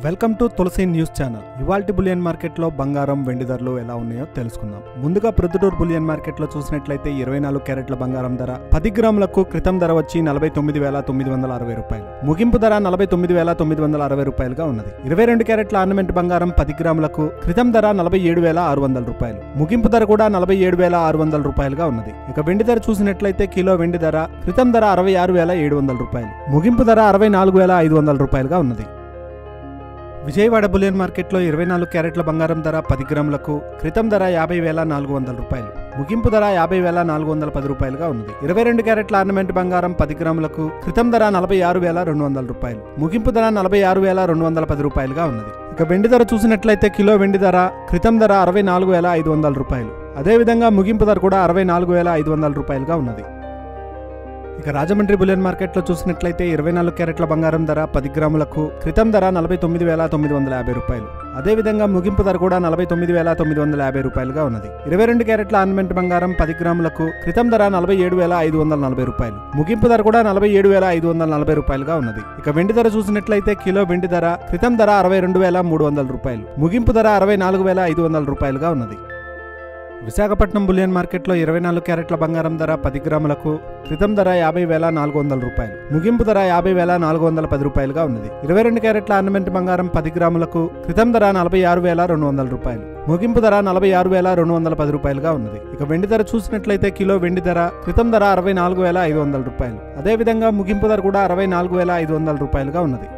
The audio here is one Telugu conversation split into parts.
Welcome to Tulasi news channel. ఇవాల్టి బులియన్ మార్కెట్లో బంగారం వెండి ధరలు ఎలా ఉన్నాయో తెలుసుకుందాం. ముందుగా ప్రొద్దుటూరు బులియన్ మార్కెట్లో చూసినట్లయితే 24 క్యారెట్ల బంగారం ధర 10 గ్రాములకు క్రితం ధర వచ్చి 49,960 రూపాయలు, ముగింపు ధర 49,960 రూపాయలుగా ఉన్నది. 22 క్యారెట్ల ఆర్నమెంట్ బంగారం 10 గ్రాములకు క్రితం ధర 47,600 రూపాయలు, ముగింపు ధర కూడా 47,600 రూపాయలుగా ఉన్నది. ఇక వెండి ధర చూసినట్లయితే కిలో వెండి ధర క్రితం ధర 66,700 రూపాయలు, ముగింపు ధర 64,500 రూపాయలుగా ఉన్నది. విజయవాడ బులియన్ మార్కెట్లో 24 క్యారెట్ల బంగారం ధర 10 గ్రాములకు క్రితం ధర 50,400 రూపాయలు, ముగింపు ధర 50,410 రూపాయలుగా ఉన్నది. 22 క్యారెట్ల ఆర్నమెంట్ బంగారం 10 గ్రాములకు క్రితం ధర 46,200 రూపాయలు, ముగింపు ధర 46,210 రూపాయలుగా ఉన్నది. ఇక వెండి ధర చూసినట్లయితే కిలో వెండి ధర క్రితం ధర 64,500 రూపాయలు, అదేవిధంగా ముగింపు ధర కూడా 64,500 రూపాయలుగా ఉన్నది. ఇక రాజమండ్రి బులియన్ మార్కెట్లో చూసినట్లయితే 24 క్యారెట్ల బంగారం ధర 10 గ్రాములకు క్రితం ధర 49,950 రూపాయలు, అదేవిధంగా ముగింపు ధర కూడా 49,950 రూపాయలుగా ఉన్నది. 22 క్యారెట్ల ఆర్నమెంట్ బంగారం 10 గ్రాములకు క్రితం ధర 47,540 రూపాయలు, ముగింపు ధర కూడా 47,540 రూపాయలుగా ఉన్నది. ఇక వెండి ధర చూసినట్లయితే కిలో వెండి ధర క్రితం ధర 62,300 రూపాయలు, ముగింపు ధర 64,500 రూపాయలుగా ఉన్నది. విశాఖపట్నం బులియన్ మార్కెట్లో 24 క్యారెట్ల బంగారం ధర 10 గ్రాములకు క్రితం ధర 50,400 రూపాయలు, ముగింపు ధర 50,410 రూపాయలుగా ఉన్నది. 22 క్యారెట్ల ఆర్నమెంట్ బంగారం 10 గ్రాములకు క్రితం ధర 46,200 రూపాయలు, ముగింపు ధర 46,210 రూపాయలుగా ఉన్నది. ఇక వెండి ధర చూసినట్లయితే కిలో వెండి ధర క్రితం ధర 64,500 రూపాయలు, అదేవిధంగా ముగింపు ధర కూడా 64,500 రూపాయలుగా ఉన్నది.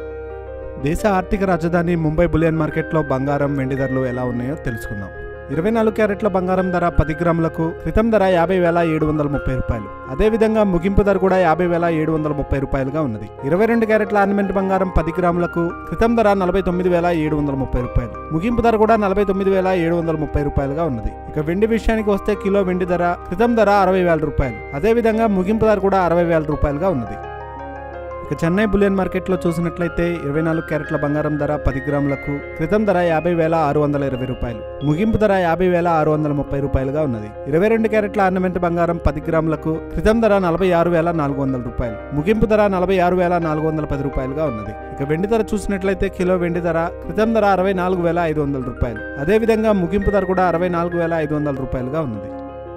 దేశ ఆర్థిక రాజధాని ముంబై బులియన్ మార్కెట్లో బంగారం వెండి ధరలు ఎలా ఉన్నాయో తెలుసుకుందాం. 24 క్యారెట్ల బంగారం ధర 10 గ్రాములకు క్రితం ధర 50,730 రూపాయలు, అదేవిధంగా ముగింపు ధర కూడా 50,730 రూపాయలుగా ఉన్నది. 22 క్యారెట్ల ఆర్నమెంట్ బంగారం 10 గ్రాములకు క్రితం ధర 49,730 రూపాయలు, ముగింపు ధర కూడా 49,730 రూపాయలుగా ఉన్నది. ఇక వెండి విషయానికి వస్తే కిలో వెండి ధర క్రితం ధర 60,000 రూపాయలు, అదేవిధంగా ముగింపు ధర కూడా 60,000 రూపాయలుగా ఉన్నది. ఇక చెన్నై బులియన్ మార్కెట్లో చూసినట్లయితే 24 క్యారెట్ల బంగారం ధర 10 గ్రాములకు క్రితం ధర 50,620 రూపాయలు, ముగింపు ధర 50,630 రూపాయలుగా ఉన్నది. 22 క్యారెట్ల ఆర్నమెంట్ బంగారం 10 గ్రాములకు క్రితం ధర 46,400 రూపాయలు, ముగింపు ధర 46,410 రూపాయలుగా ఉన్నది. ఇక వెండి ధర చూసినట్లయితే కిలో వెండి ధర క్రితం ధర 64,500 రూపాయలు, అదేవిధంగా ముగింపు ధర కూడా 64,500 రూపాయలుగా ఉన్నది.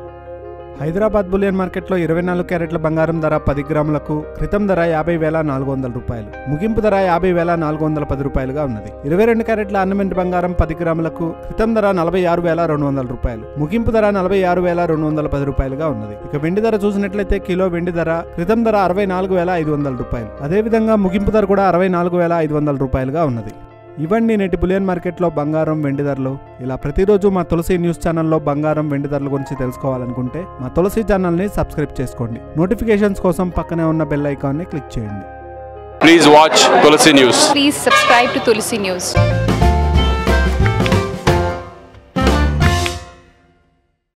హైదరాబాద్ బులియన్ మార్కెట్లో 24 క్యారెట్ల బంగారం ధర 10 గ్రాములకు క్రితం ధర 50,400 రూపాయలు, ముగింపు ధర 50,410 రూపాయలుగా ఉన్నది. 22 క్యారెట్ల ఆర్నమెంట్ బంగారం 10 గ్రాములకు క్రితం ధర 46,200 రూపాయలు, ముగింపు ధర 46,210 రూపాయలుగా ఉన్నది. ఇక వెండి ధర చూసినట్లయితే కిలో వెండి ధర క్రితం ధర 64,500 రూపాయలు, అదేవిధంగా ముగింపు ధర కూడా 64,500 రూపాయలుగా ఉన్నది. ఇవన్నీ నేటి బులియన్ మార్కెట్లో బంగారం వెండి ధరలు. ఇలా ప్రతిరోజు మా తులసి న్యూస్ ఛానల్లో బంగారం వెండి ధరల గురించి తెలుసుకోవాలనుకుంటే మా తులసి ఛానల్ని సబ్స్క్రైబ్ చేసుకోండి. నోటిఫికేషన్స్ కోసం పక్కనే ఉన్న బెల్ ఐకాన్ని క్లిక్ చేయండి. Please watch Tulsi News. Please subscribe to Tulsi News.